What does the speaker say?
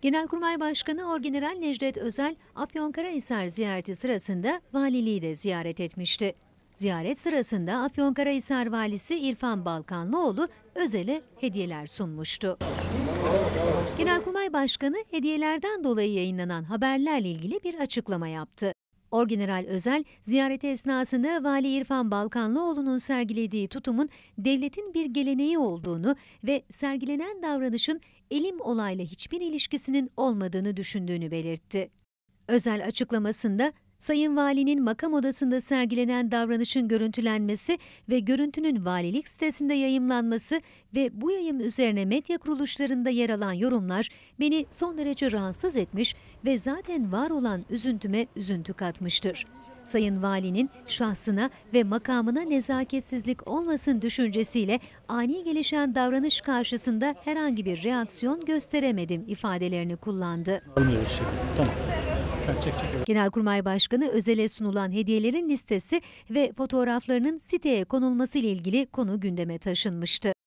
Genelkurmay Başkanı Orgeneral Necdet Özel, Afyonkarahisar ziyareti sırasında valiliği de ziyaret etmişti. Ziyaret sırasında Afyonkarahisar Valisi İrfan Balkanlıoğlu Özel'e hediyeler sunmuştu. Genelkurmay Başkanı hediyelerden dolayı yayınlanan haberlerle ilgili bir açıklama yaptı. Orgeneral Özel, ziyareti esnasında Vali İrfan Balkanlıoğlu'nun sergilediği tutumun devletin bir geleneği olduğunu ve sergilenen davranışın elim olayla hiçbir ilişkisinin olmadığını düşündüğünü belirtti. Özel açıklamasında, Sayın Valinin makam odasında sergilenen davranışın görüntülenmesi ve görüntünün valilik sitesinde yayımlanması ve bu yayım üzerine medya kuruluşlarında yer alan yorumlar beni son derece rahatsız etmiş ve zaten var olan üzüntüme üzüntü katmıştır. Sayın Valinin şahsına ve makamına nezaketsizlik olmasın düşüncesiyle ani gelişen davranış karşısında herhangi bir reaksiyon gösteremedim ifadelerini kullandı. Tamam. Genelkurmay Başkanı Özel'e sunulan hediyelerin listesi ve fotoğraflarının siteye konulması ile ilgili konu gündeme taşınmıştı.